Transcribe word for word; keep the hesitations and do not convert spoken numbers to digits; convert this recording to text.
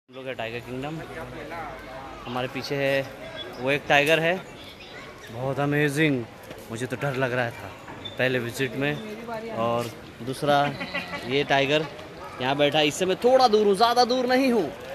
हम लोग है टाइगर किंगडम। हमारे पीछे है वो एक टाइगर है, बहुत अमेजिंग। मुझे तो डर लग रहा था पहले विजिट में। और दूसरा ये टाइगर यहाँ बैठा, इससे मैं थोड़ा दूर हूँ, ज़्यादा दूर नहीं हूँ।